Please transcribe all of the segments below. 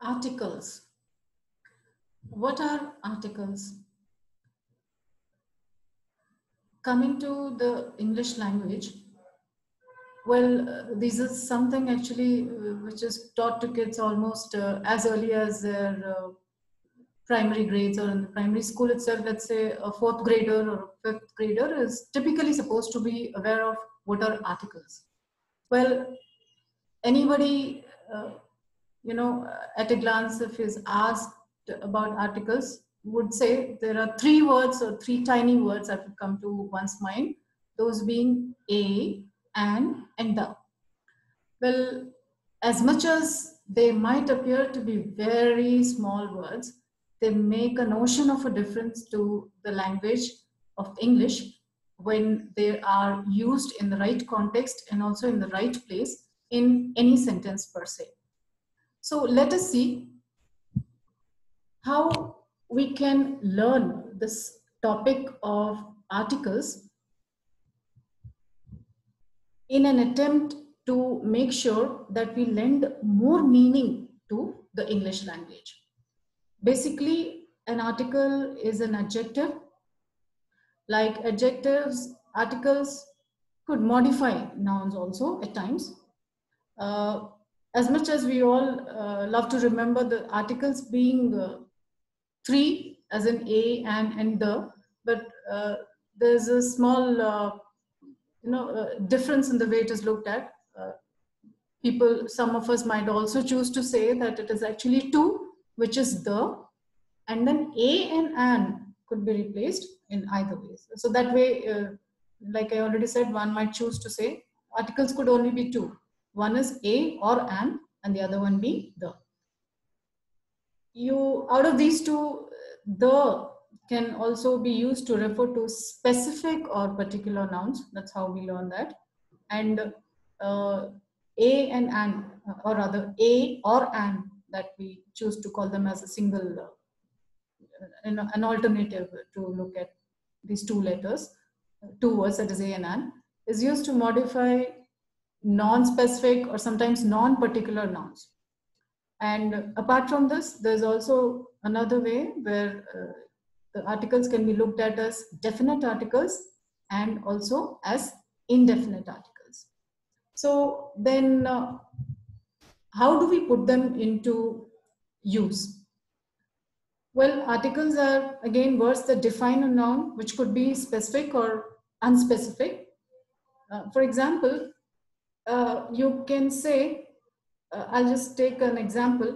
Articles. What are articles? Coming to the English language, well, this is something actually which is taught to kids almost as early as their primary grades, or in the primary school itself. Let's say a fourth grader or a fifth grader is typically supposed to be aware of what are articles. Well, anybody, at a glance, if is asked about articles, would say there are three words or three tiny words that would come to one's mind, those being a, and the. Well, as much as they might appear to be very small words, they make a notion of a difference to the language of English when they are used in the right context and also in the right place in any sentence per se. So let us see how we can learn this topic of articles in an attempt to make sure that we lend more meaning to the English language. Basically, an article is an adjective. Like adjectives, articles could modify nouns also at times. Uh, as much as we all love to remember the articles being three, as in a, and the, but there's a small difference in the way it is looked at. People, some of us might also choose to say that it is actually two, which is the, and then a and an could be replaced in either ways. So that way, like I already said, one might choose to say articles could only be two. One is a or an, and the other one be the. You, out of these two, the can also be used to refer to specific or particular nouns. That's how we learn that. And a and an, or rather a or an, that we choose to call them as a single, an alternative to look at these two letters, two words, that is a and an, is used to modify non-specific or sometimes non-particular nouns. And apart from this, there's also another way where the articles can be looked at as definite articles and also as indefinite articles. So then, how do we put them into use? Well, articles are again words that define a noun, which could be specific or unspecific. For example, you can say, I'll just take an example.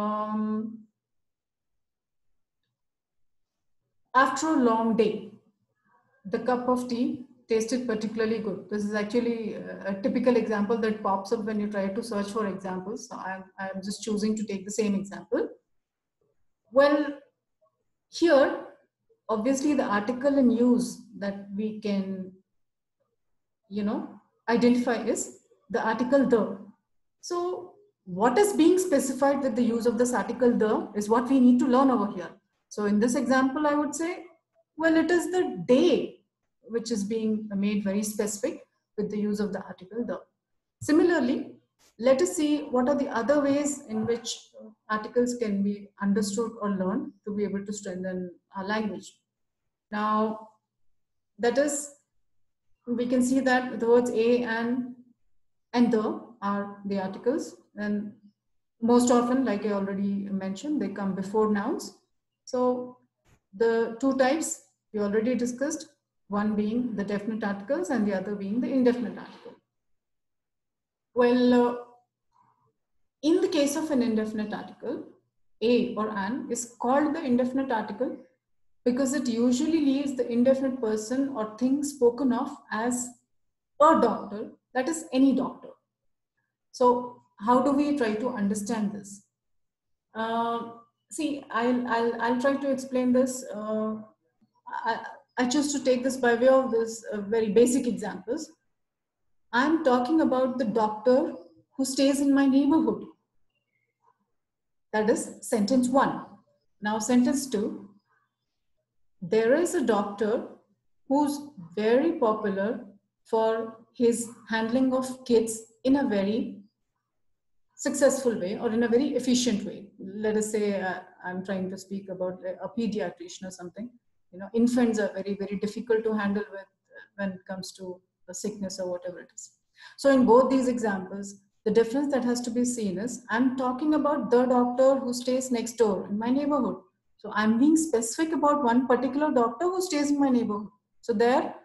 After a long day, the cup of tea tasted particularly good. This is actually a typical example that pops up when you try to search for examples. So I'm just choosing to take the same example. Well, here, obviously the article in use that we can, identify is the article the. So what is being specified with the use of this article the is what we need to learn over here. So in this example, I would say, well, it is the day which is being made very specific with the use of the article the. Similarly, let us see what are the other ways in which articles can be understood or learned to be able to strengthen our language. Now, that is, we can see that the words a and the are the articles, and most often, like I already mentioned, they come before nouns. So the two types we already discussed, one being the definite articles and the other being the indefinite article. Well, in the case of an indefinite article, a or an is called the indefinite article because it usually leaves the indefinite person or thing spoken of as a doctor, that is any doctor. So how do we try to understand this? See, I'll try to explain this. I choose to take this by way of this very basic examples. I'm talking about the doctor who stays in my neighborhood. That is sentence one. Now sentence two. There is a doctor who's very popular for his handling of kids in a very successful way or in a very efficient way. Let us say I'm trying to speak about a pediatrician or something. Infants are very, very difficult to handle with when it comes to a sickness or whatever it is. So in both these examples, the difference that has to be seen is I'm talking about the doctor who stays next door in my neighborhood. So I'm being specific about one particular doctor who stays in my neighborhood. So there,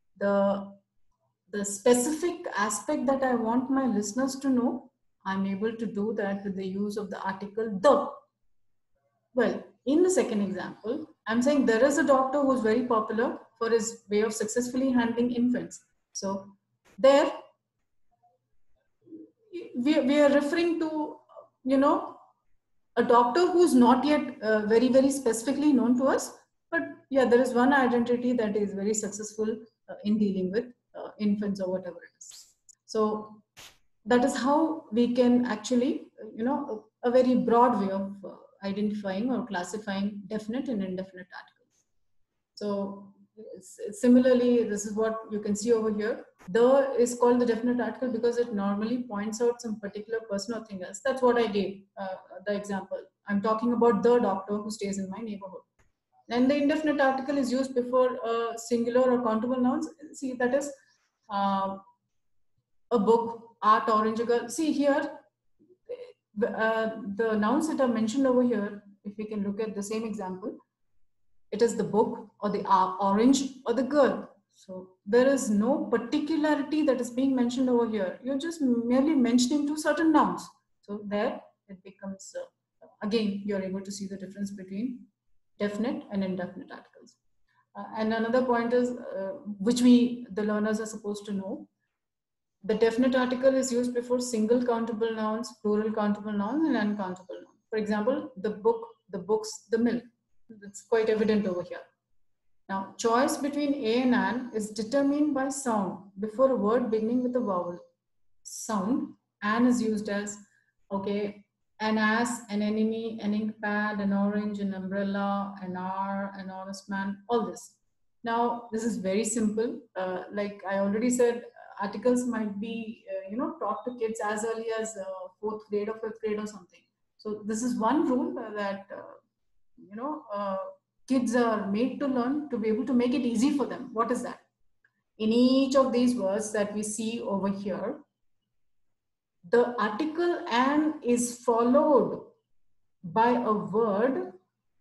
the specific aspect that I want my listeners to know, I'm able to do that with the use of the article the. Well, in the second example, I'm saying there is a doctor who's very popular for his way of successfully handling infants. So there, we are referring to, a doctor who's not yet very, very specifically known to us. But yeah, there is one identity that is very successful in dealing with infants or whatever it is. So that is how we can actually, a very broad way of identifying or classifying definite and indefinite articles. So similarly, this is what you can see over here. The is called the definite article because it normally points out some particular person or thing else. That's what I gave the example. I'm talking about the doctor who stays in my neighborhood. And the indefinite article is used before singular or countable nouns. See, that is uh, a book, art, orange, a girl. See here, the nouns that are mentioned over here, if we can look at the same example, it is the book or the orange or the girl. So there is no particularity that is being mentioned over here. You're just merely mentioning two certain nouns. So there it becomes, again, you're able to see the difference between definite and indefinite articles. And another point is, which the learners are supposed to know, the definite article is used before single countable nouns, plural countable nouns, and uncountable nouns. For example, the book, the books, the milk. That's quite evident over here. Now, choice between a and an is determined by sound before a word beginning with a vowel. Sound, an is used as, okay, an ass, an enemy, an ink pad, an orange, an umbrella, an hour, an honest man, all this. Now, this is very simple. Like I already said, articles might be, taught to kids as early as fourth grade or fifth grade or something. So this is one rule that, kids are made to learn to be able to make it easy for them. What is that? In each of these words that we see over here, the article "an" is followed by a word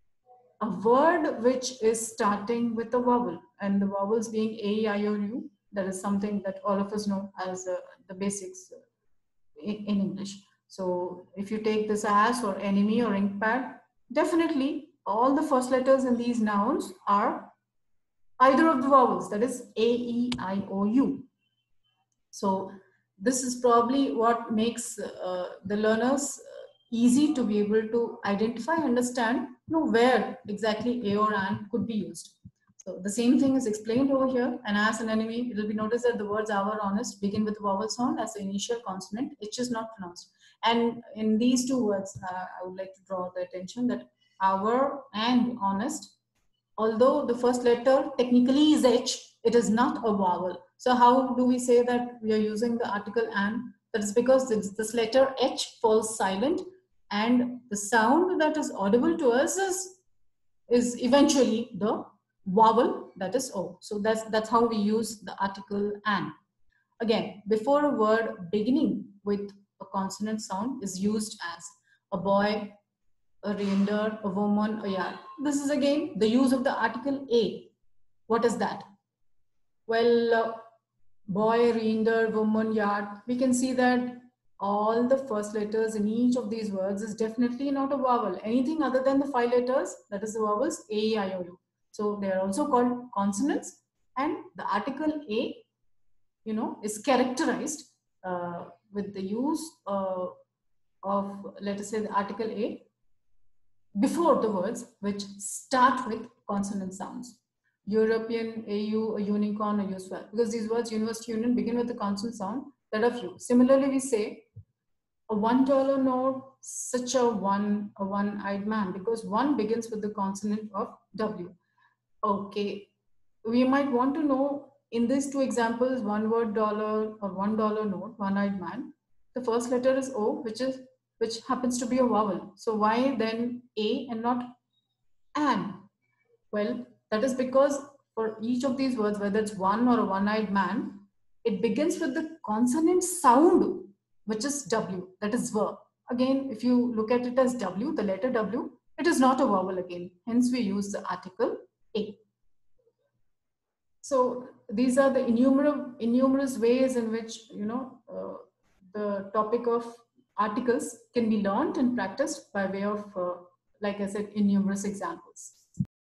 which is starting with a vowel, and the vowels being A, E, I, O, U. That is something that all of us know as the basics in English. So if you take this as or enemy or ink pad, definitely all the first letters in these nouns are either of the vowels, that is A, E, I, O, U. So this is probably what makes the learners easy to be able to identify, understand, where exactly a or an could be used. So the same thing is explained over here. And as an enemy, it will be noticed that the words our, honest begin with the vowel sound as the initial consonant. It is not pronounced. And in these two words, I would like to draw the attention that our and honest, although the first letter technically is H, it is not a vowel. So how do we say that we are using the article "an"? That is because this letter H falls silent, and the sound that is audible to us is eventually the vowel, that is O. So that's how we use the article "an". Again, before a word beginning with a consonant sound is used as a boy, a reindeer, a woman, a yard. This is again the use of the article A. What is that? Well, boy, reindeer, woman, yard. We can see that all the first letters in each of these words is definitely not a vowel. Anything other than the five letters, that is the vowels A, E, I, O, U. So they are also called consonants, and the article A, is characterized with the use of, let us say, the article A before the words which start with consonant sounds. European, AU, a unicorn, a useful. Because these words, university, union, begin with the consonant sound, that of you. Similarly, we say a $1 note, such a one-eyed man, because one begins with the consonant of W. Okay, we might want to know in these two examples, one word dollar or $1 note, one-eyed man. the first letter is O, which happens to be a vowel. So why then A and not an? Well, that is because for each of these words, whether it's one or a one-eyed man, it begins with the consonant sound, which is W, that is V. Again, if you look at it as W, the letter W, it is not a vowel again. Hence, we use the article A. So these are the innumerous ways in which, the topic of articles can be learned and practiced by way of, like I said, innumerous examples.